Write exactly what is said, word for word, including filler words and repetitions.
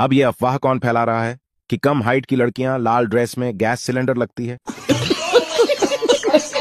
अब ये अफवाह कौन फैला रहा है कि कम हाइट की लड़कियां लाल ड्रेस में गैस सिलेंडर लगती है?